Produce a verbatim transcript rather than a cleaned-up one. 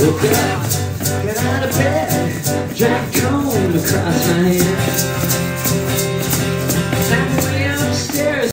Woke up, got out of bed, drank a cone across my head.